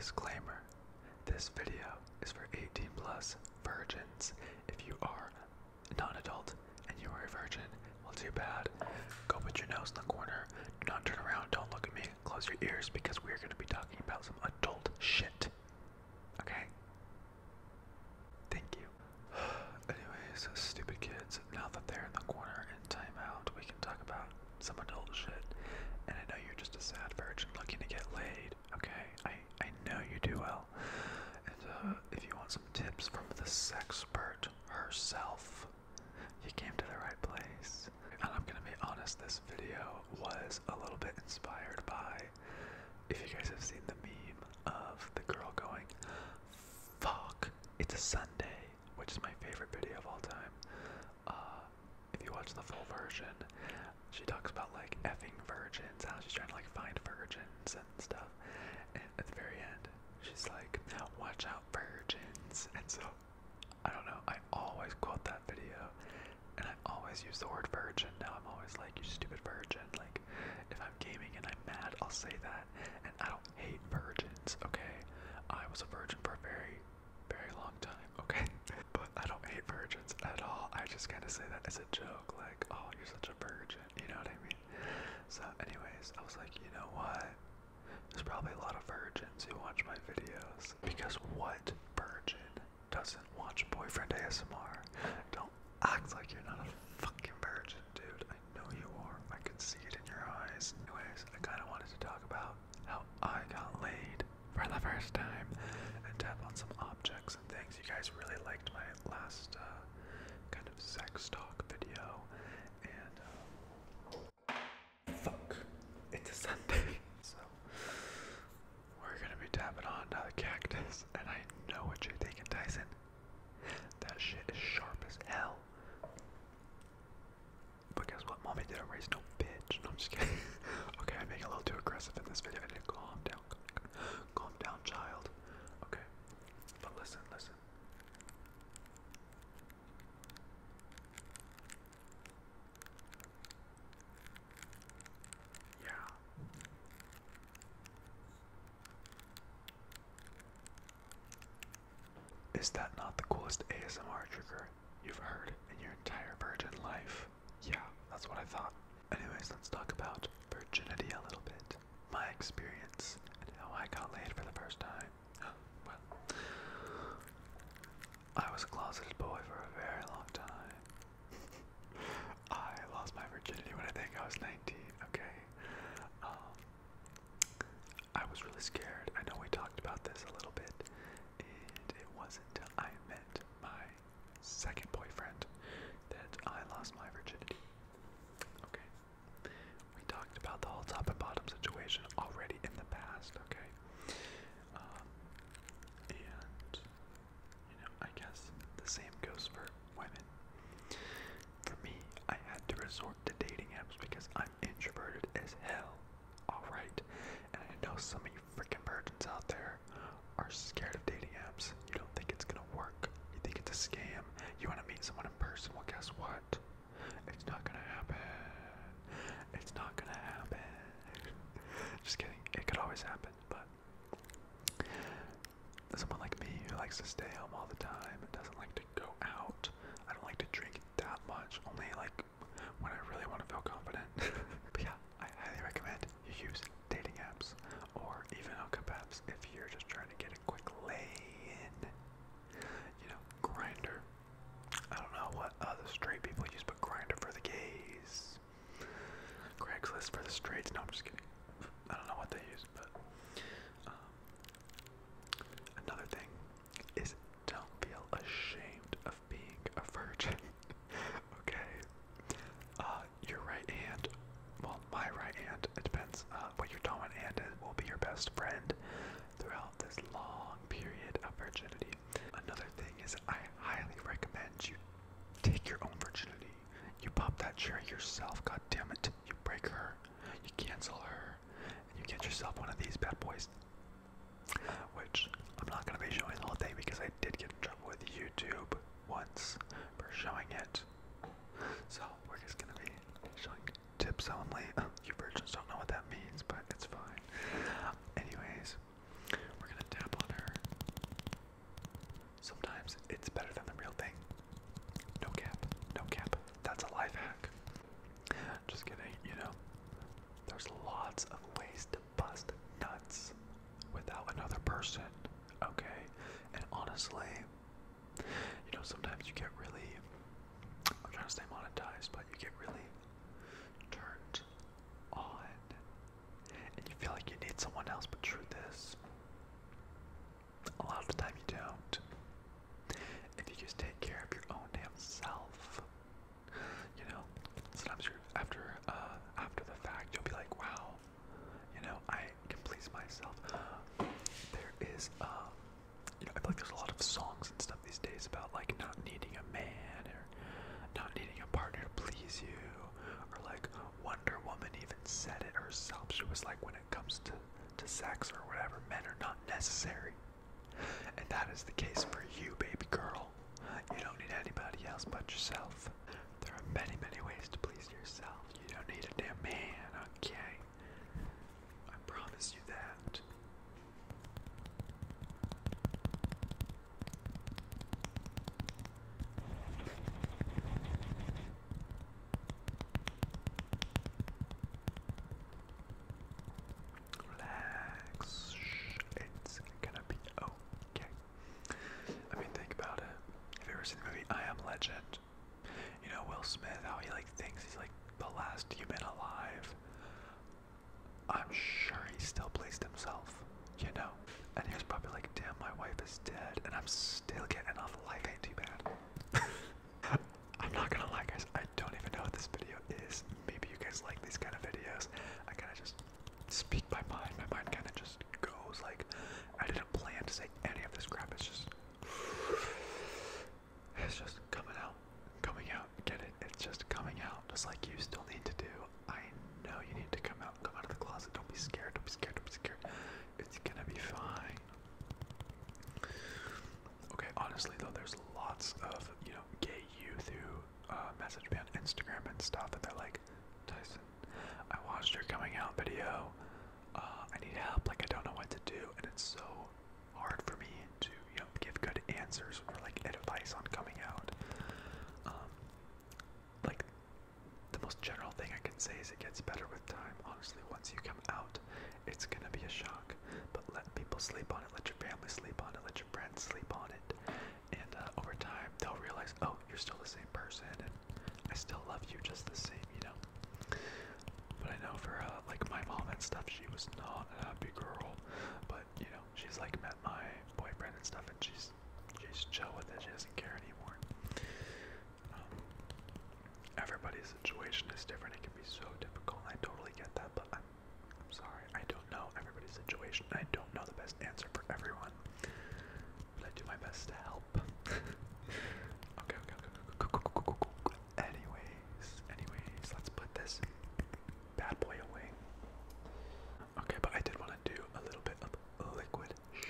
Disclaimer, this video is for 18 plus virgins. If you are not an adult and you are a virgin, well, too bad. Go put your nose in the corner, do not turn around, don't look at me, close your ears because we're going to be talking about some adult shit. Okay? Thank you. Anyways, stupid kids, now that they're in the corner in timeout, we can talk about some adult shit. And I know you're just a sad virgin looking to get laid, okay? I know you do well. And if you want some tips from the sexpert herself, you came to the right place. And I'm gonna be honest, this video was a little bit inspired by, if you guys have seen the meme of the girl going, "Fuck, it's a Sunday," which is my favorite video of all time. If you watch the full version, she talks about like effing virgins, how she's trying to like find virgins and stuff. And at the very end, she's like, "Watch out, virgins." And so, I don't know, I always quote that video, and I always use the word virgin. Now I'm always like, "You stupid virgin." Like, if I'm gaming and I'm mad, I'll say that. And I don't hate virgins, okay? I was a virgin for a very, very long time, okay? But I don't hate virgins at all. I just kind of say that as a joke, like, "Oh, you're such a virgin," you know what I mean? So anyways, I was like, you know what? There's probably a lot of virgins who watch my videos, because what virgin doesn't watch Boyfriend ASMR? Don't act like you're not a fucking virgin, dude. I know you are. I can see it in your eyes. Anyways, I kind of wanted to talk about how I got laid for the first time and tap on some objects and things. You guys really liked my last kind of sex talk video, and fuck, it's a Sunday. So we're gonna be tapping on the cactus, and I know what you're thinking, Tyson. That shit is sharp as hell. But guess what? Mommy didn't raise no bitch. No, I'm just kidding. Okay, I'm being a little too aggressive in this video. I need to calm down. Calm down, child. Okay. But listen. Yeah. Is that not the coolest ASMR trigger you've heard in your entire virgin life? Yeah, that's what I thought. Anyways, let's talk about virginity a little bit. My experience and how I got laid for the first time. Well, I was a closeted boy for a very long time. I lost my virginity when I think I was 19, okay? I was really scared. I know we talked about this a little bit, and it wasn't until I met my second boyfriend that I lost my virginity. Okay. We talked about the whole top and bottom situation already in the past, okay? And, you know, I guess the same goes for women. For me, I had to resort to dating apps because I'm introverted as hell. Alright, and I know some of you freaking virgins out there are scared of dating apps. You don't think it's gonna work. You think it's a scam. You want to meet someone in person. Well, guess what? It's not gonna happen. It's not gonna happen. Just kidding. It could always happen, but someone like me who likes to stay home all the time and doesn't like to go out. I don't like to drink that much. Only like when I really want to feel confident. But yeah, I highly recommend you use dating apps or even hookup apps if you're just trying to get a quick lay-in. You know, Grindr. I don't know what the straight people use, but Grindr for the gays. Craigslist for the straights. No, I'm just kidding. I don't know what they use, but another thing is don't feel ashamed of being a virgin. Okay? Your right hand, well, my right hand, it depends what your dominant hand is, will be your best friend throughout this long period of virginity. Another thing is I highly recommend you take your own virginity. You pop that cherry yourself, god damn it. You break her, you cancel her, and you get yourself one of these bad boys. Which I'm not going to be showing the whole thing because I did get in trouble with YouTube once for showing it. So we're just going to be showing tips only. You virgins don't know what that means, but it's fine. Anyways, we're going to sometimes it's better than the real thing. No cap, no cap. That's a life hack. Just kidding, you know. There's lots of ways to bust nuts without another person, okay? And honestly, you know, sometimes you get really, I'm trying to stay monetized, but you get really turned on, and you feel like you need someone else, but truth is, a lot of the time you don't. If you just take care of your own damn self, you know, sometimes you're after the fact, you'll be like, wow, you know, I can please myself. There is, you know, I feel like there's a lot of songs and stuff these days about like not needing a man or not needing a partner to please you, or like Wonder Woman even said it herself. She was like, when it comes to sex or whatever, men are not necessary. And that is the case for you, baby girl. You don't need anybody else but yourself. There are many, many ways to please yourself. You don't need a damn man, okay? I promise you that. Relax. It's gonna be okay. I mean, think about it. Have you ever seen the movie I Am Legend? You know, Will Smith, how he like thinks he's like the last human alive. I'm sure he still pleased himself, you know? And he was probably like, damn, my wife is dead and I'm still getting off. Life ain't too bad. I'm not gonna lie, guys, I don't even know what this video is. Maybe you guys like these kind of videos. I kinda just speak my mind. My mind kinda just goes like, I didn't plan to say any of this crap. It's just coming out, get it? It's just coming out, just like you still need to do. I know you need to come out of the closet. Don't be scared, don't be scared, don't be scared. It's gonna be fine. Okay, honestly though, there's lots of, you know, gay youth who message me on Instagram and stuff, and they're like, Tyson, I watched your coming out video. I need help, like I don't know what to do, and it's so hard for me to, you know, give good answers or like advice on coming out. Like the most general thing I can say is it gets better with time. Honestly, once you come out, it's gonna be a shock. But let people sleep on it, let your family sleep on it, let your friends sleep on it, and over time they'll realize, oh, you're still the same person, and I still love you just the same, you know. But I know for like my mom and stuff, she was not a happy girl, but you know, she's like met my boyfriend and stuff, and she's chill with it. She doesn't care anymore. Everybody's situation is different. It can be so difficult. I totally get that, but I'm sorry. I don't know everybody's situation. I don't know the best answer for everyone, but I do my best to help. Okay. Anyways, let's put this bad boy away. Okay, but I did want to do a little bit of liquid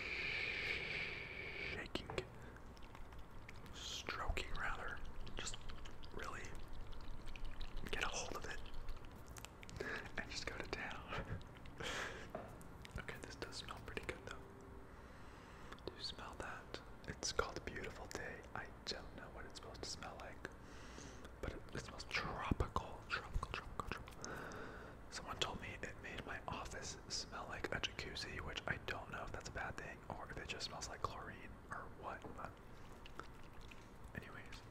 shaking, stroking rather, just really get a hold of it and just go to town. Okay, this does smell pretty good though. Do you smell that? It's called Beautiful Day. I don't know what it's supposed to smell like, but it smells tropical. Someone told me it made my office smell like a jacuzzi, which I don't know if that's a bad thing or if it just smells like chlorine or what, but anyways.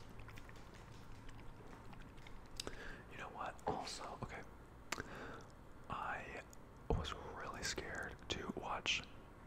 You know what? Also, okay, I was really scared to watch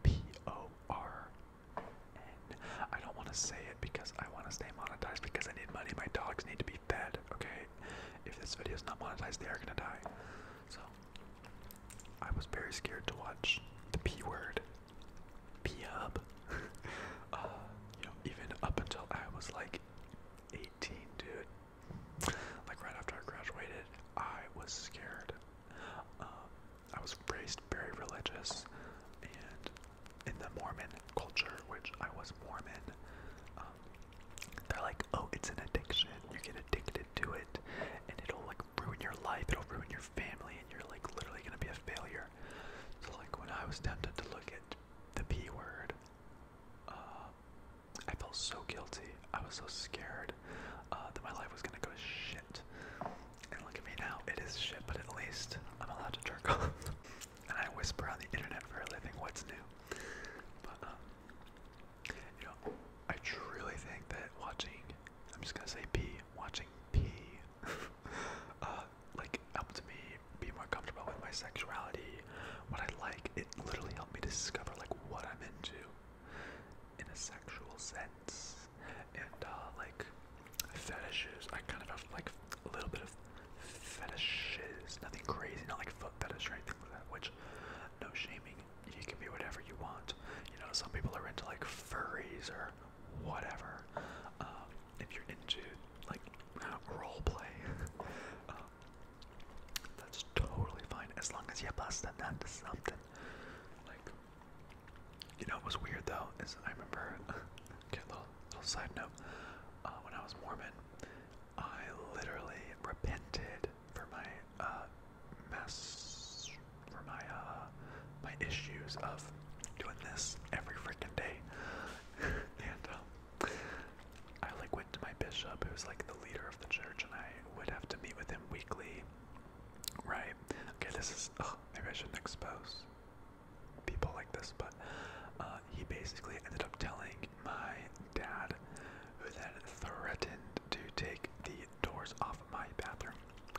PORN. I don't want to say it because I want to stay monetized because I need money. My dogs need to be fed, okay? If this video is not monetized, they are gonna die. So, I was very scared to watch the P word. P-hub. You know, even up until I was like 18, dude. Like right after I graduated, I was scared. I was raised very religious, and in the Mormon culture, which I was Mormon, they're like, oh, it's an addiction. You get addicted to it, and it'll like ruin your life. It'll ruin your family, and you're like literally gonna be a failure. So like when I was tempted to look at the P word, I felt so guilty. was so scared that my life was gonna go to shit. And look at me now, it is shit, but at least I'm allowed to jerk off. And I whisper on the internet for a living. What's new? But you know, I truly think that watching, I'm just gonna say watching pee, like helped me be more comfortable with my sexuality, what I like. It literally helped me discover like what I'm into in a sexual sense, and like fetishes. I kind of have like a little bit of fetishes, nothing crazy, not like foot fetish or anything like that, which no shaming, you can be whatever you want. You know, some people are into like furries or whatever. If you're into like role play, that's totally fine as long as you bust that into something. Like, you know, what was weird though is I remember. Okay, little side note. When I was Mormon, I literally repented for my my issues of doing this every freaking day. And I like went to my bishop, who was like the leader of the church, and I would have to meet with him weekly. Right? Okay, this is maybe I shouldn't expose people like this, but he basically ended up telling my dad, who then threatened to take the doors off of my bathroom.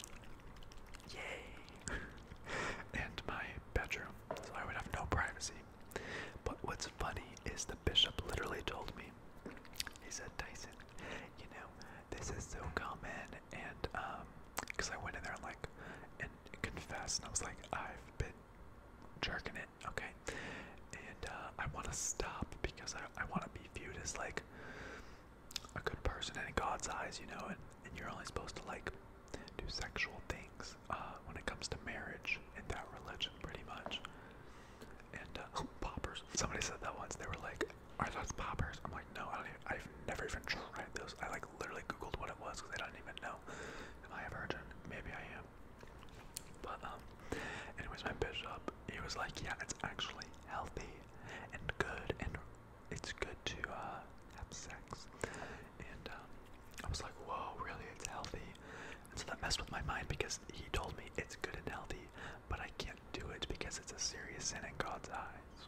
Yay! And my bedroom, so I would have no privacy. But what's funny is the bishop literally told me, he said, Tyson, you know, this is so common, and because I went in there and confessed, and I was like, I've been jerking it, okay, and I want to stop because I want to be viewed as like a good person in God's eyes, you know, and you're only supposed to like do sexual things when it comes to marriage in that religion, pretty much. And poppers. Somebody said that once. They were like, "Are those poppers?" I'm like, "No, I've never even tried those." I like literally Googled what it was because I don't even know. Am I a virgin? Maybe I am. But anyways, my bishop, he was like, "Yeah, it's actually healthy and good, and it's good to have sex." And I was like, "Whoa, really? It's healthy?" And so that messed with my mind because he told me it's good and healthy, but I can't do it because it's a serious sin in God's eyes.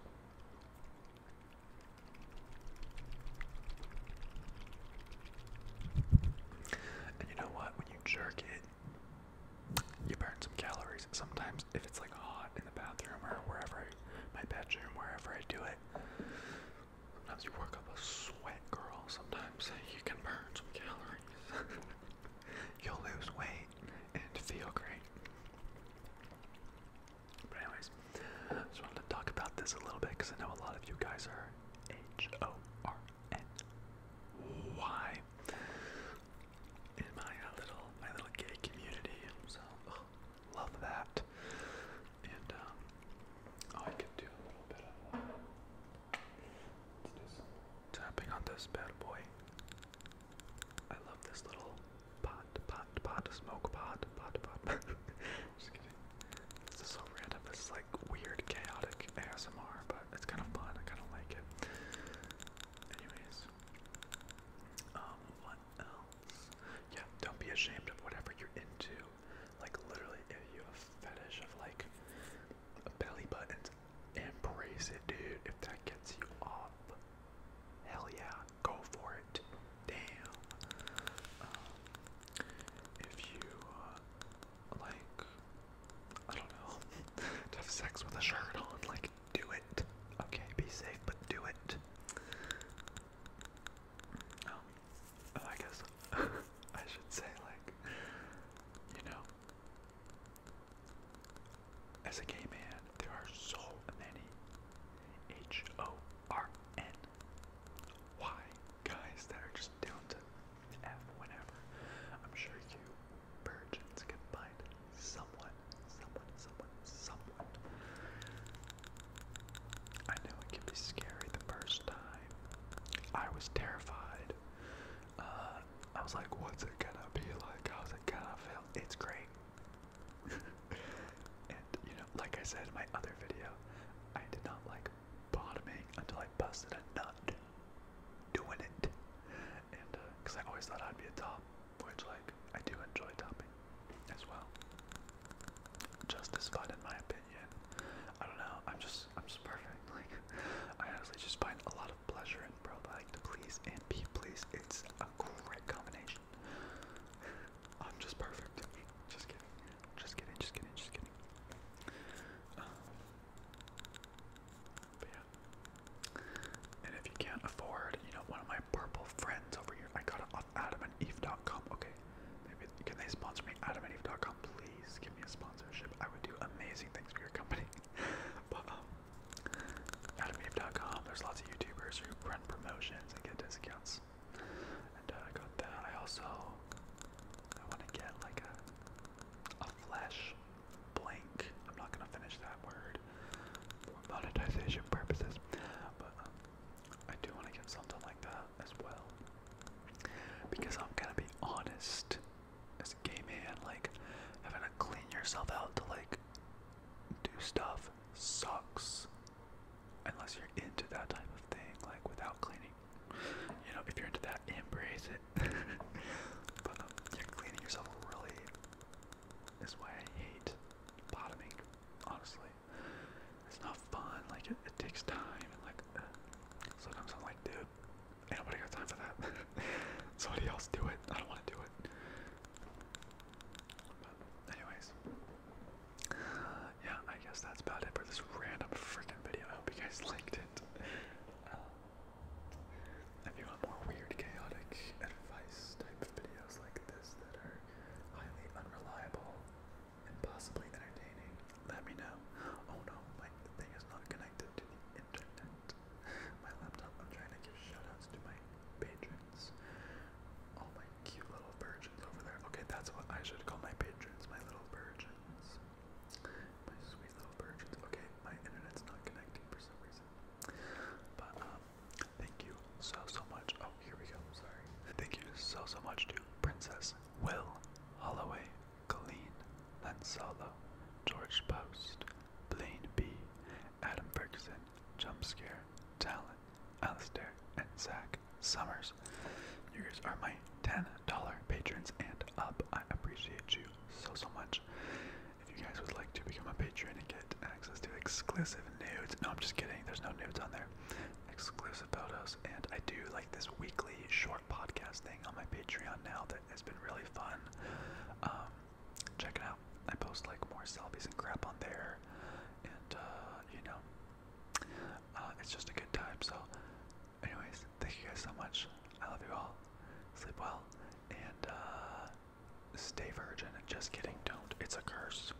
And you know what? When you jerk it, you burn some calories. Sometimes if it's like hot in the bathroom or wherever, my bedroom, wherever I do it, sometimes you work up a sweat, girl. Sometimes you can burn some calories. You'll lose weight and feel great. But anyways, I just wanted to talk about this a little bit because I know a lot of you guys are HORNY in my little gay community. So love that. And I could do a little bit of let's do some tapping on this bad boy. I love this little smoke pot. Just kidding. This is so random. This is like weird, chaotic ASMR, but it's kind of fun. I kind of like it. Anyways, what else? Yeah, don't be ashamed of whatever you're into. Like literally, if you have a fetish of like belly buttons, embrace it, dude. If that gets you off, hell yeah, go for it. Damn. If you like, I don't know, to have sex with a shirt on, like, do it. amazing things for your company. But AdamEve.com, there's lots of YouTubers who run promotions and get discounts. And I got that. I want to get like a flesh blank. I'm not gonna finish that word for monetization purposes, but I do want to get something like that as well. Because I'm gonna be honest, as a gay man, like having to clean yourself out to like do stuff sucks. Unless you're into that type of thing, like without cleaning. You know, if you're into that, embrace it. But you're cleaning yourself really is why I hate bottoming, honestly. It's not fun, like it takes time, and like sometimes I'm like, dude, ain't nobody got time for that. Somebody else do it. I don't want to do it. But anyways, yeah, I guess that's about it for this random freaking video. I hope you guys liked it. If you want more weird, chaotic advice type videos like this that are highly unreliable and possibly entertaining, let me know. Oh no, my thing is not connected to the internet. My laptop, I'm trying to give shoutouts to my patrons. All my cute little virgins over there. Okay, that's what I should call my patrons, my little virgins. My sweet little virgins. Okay, my internet's not connecting for some reason. But thank you so much. Oh, here we go. Sorry. Thank you so much to Princess Will Holloway, Colleen Lansolo, George Post, Blaine B, Adam Ferguson, Jumpscare, Talon, Alistair, and Zach Summers. You guys are my $10 patrons and up. I appreciate you so much. If you guys would like to become a patron and get access to exclusive nudes, no, I'm just kidding, there's no nudes on there, exclusive photos, and I do like this weekly short podcast thing on my Patreon now that has been really fun. Check it out. I post like more selfies and crap on there, and you know, it's just a good time. So anyways, thank you guys so much. I love you all. Sleep well, and stay virgin. Just kidding, don't. It's a curse.